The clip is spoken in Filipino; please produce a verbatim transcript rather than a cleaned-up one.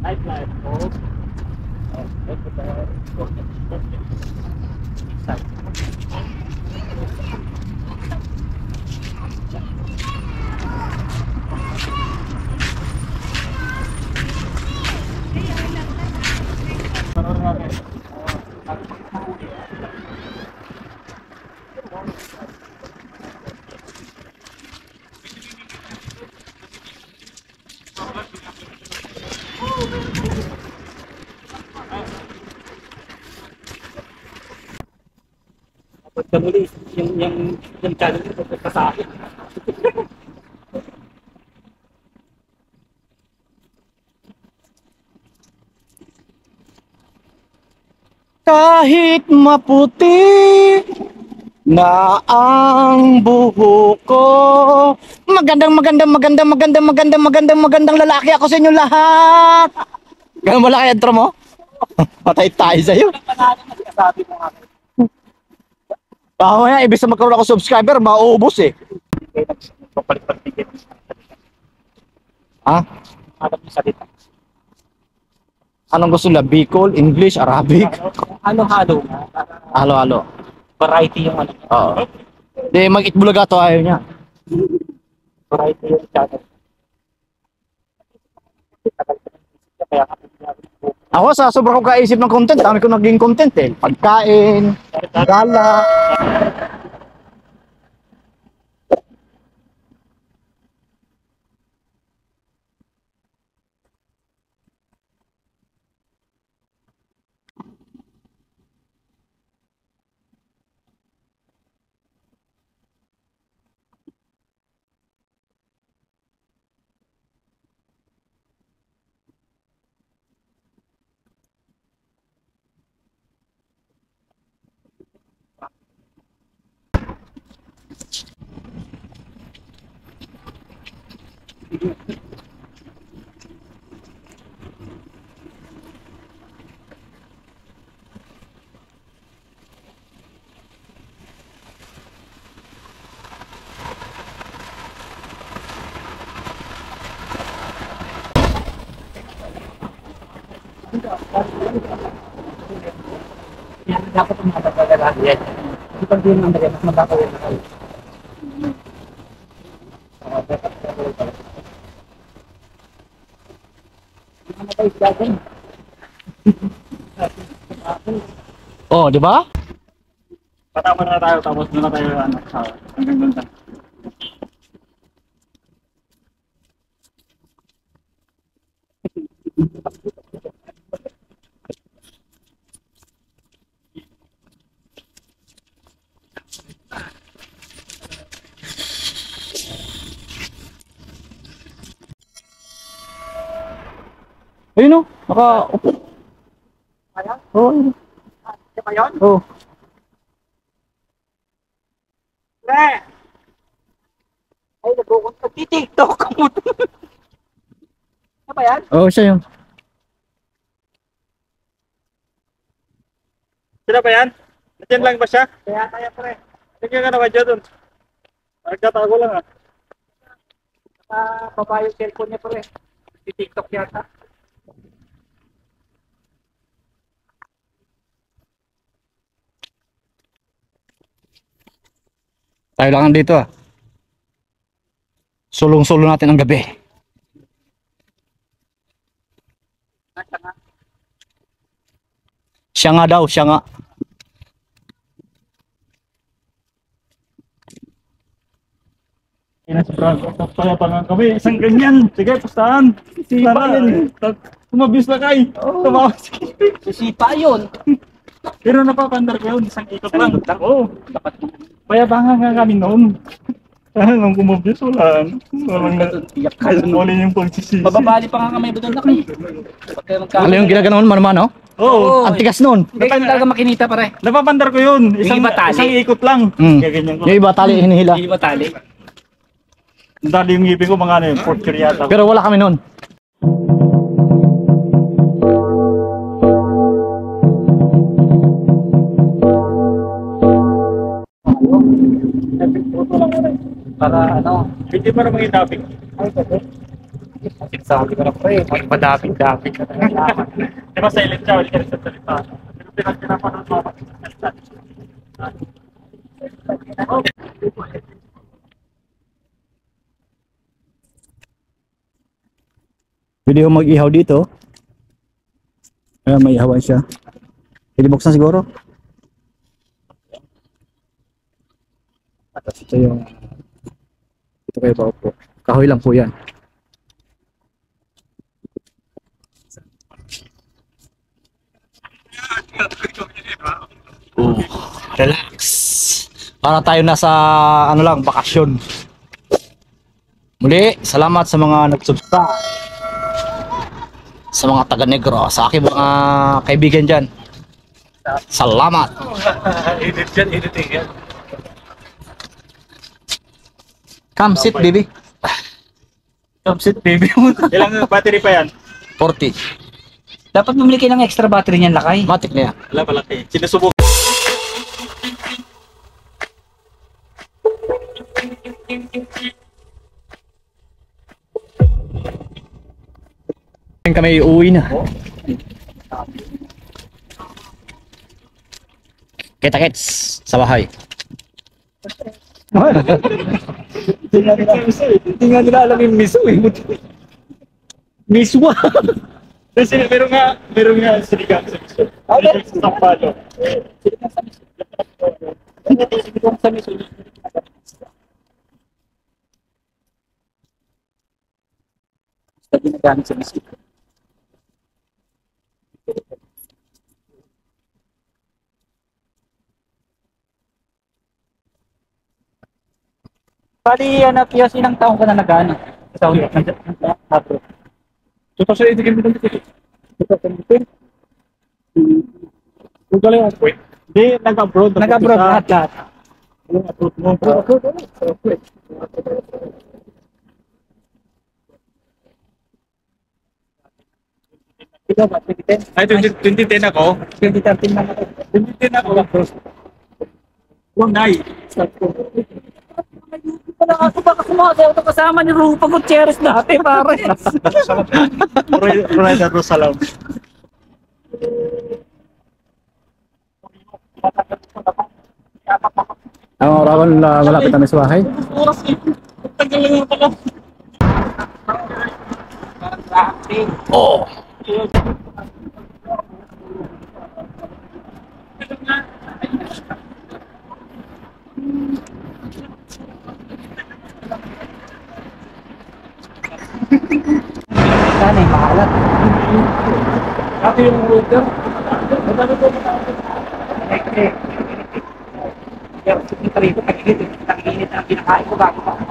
Nightlife po. Oh, ito tayo. Pagkamuli, yung, yung, yung channel ko sa akin. Kahit maputi na ang buhok ko. Magandang magandang magandang magandang magandang magandang magandang lalaki ako sa inyo lahat. Ganun wala kaya intro mo? Patay tayo sa'yo. Sabi mo nga. Baka nga, ibig na magkaroon ako subscriber, mauubos eh. Papalit-palit. Ha? Alam mo salita. Anong gusto nila? Bicol, English, Arabic? Halo-halo. Halo-halo. Variety yung ano. Oo. Di, mag-itbulaga to ayaw niya. Variety yung channel. Kaya Ako sa sobrang ko kaisip ng content, dami ko naging content eh. Pagkain, gala. yan, dapat yung mga pagkagalaki yan. Hindi pag din naman yan, mas magkakawin na kayo. Oh, di ba? Patama na tayo, tapos doon na tayo ano, hanggang doon na. Ayun o, naka-upo. Ayan? Oo, ayun. Di ba yun? Oo. Pre! Ay, nag-uukot ka. Titiktok ka mo. Ano ba yan? Oo, siya yun. Sila ba yan? Nandiyan lang ba siya? Kaya kaya pre. Tingnan ka naman dyan doon. Nagkatago lang ah. Nakababa yung cellphone niya pre. Titiktok yata. Tayo lang dito ah. Sulong-sulo natin ang gabi. Nasa nga. Siya nga daw, siya nga. Yan sa Franco. Kaya pa nga kami. Isang ganyan. Sige, pustahan. Sisipa yun. Tumabis na kay. Tumawas. Sisipa yun. Pero napapandar ko yun. Isang ikot lang. Oo. Kaya banga nga kami noon. Kaya nung kumabis, wala. Walang na. Iyak ka lang. Wala yung pagsisisi. Mababali pa nga kami budol na kami. Pagka magkakaroon. Alam yung ginaganon man naman, no? Oo. Ang tigas nun. Hindi ka talaga makinita pare. Napapandar ko yun. Isang, Yung iba tali. isang ikot lang. Mm. Kaya ganyan ko. Yung iba tali hinihila. Hindi ba tali? Dali yung ngipin ko mga ano yun. Fourth year yata. Pero wala kami nun. Para ano? Hindi pa naman yung topic. Ay, kasi. Sabi ko na pre, may madami-dami ka na nalaman. Di ba silent siya, hindi ka rin sa salita. Pero pinag pinapanood mo ako sa salita. Pwede ko mag-ihaw dito. Ayan, may ihawan siya. Pwede buksan siguro. At ito yung ito kayo ba po. Kahoy lang po yan. Oh, relax. Para tayo nasa ano lang, bakasyon. Muli, salamat sa mga nag-subscribe. Sa mga taga Negro, sa aking mga kaibigan dyan. Salamat. Edit yan, editing yan. Come sit, baby. Come sit, baby. Ilang battery pa yan? forty. Dapat bumili kayo ng extra battery niyan, lakay. Matik na yan. Wala palaki. Sinusubok. Kami uuwi na. Kita-kits sa bahay. Hindi nga nila alam yung miso eh. Miswa. Kasi meron nga, meron nga sinigang sa miso. Sinigang sa sampalo. Sinigang sa miso. Basta ginagamit sa miso. Bali, ano, Piyos, ilang taong ka na nag-ano? Taon na nag-ano? twenty eighteen mo dito. Kung galing ang point. Hindi, nag-abroad. Nag-abroad lahat-lahat. Yung abroad mo. Abroad, ano? Ikaw ba, twenty ten? Ay, twenty ten ako. twenty thirteen na ako. twenty ten ako. Huwag Wala ako baka sumasayaw ito kasama ni Rupa Gutierrez dati, pare. Reda Rosalam. Ang oras na malapit kami sa bahay. Oras eh. Tagal lang pala. Oh. Sana yung mahalat. Ako yung router. Madami ko Electric. Pero kita rito, tag-init. Tag-init ang pinakain ko bago pa.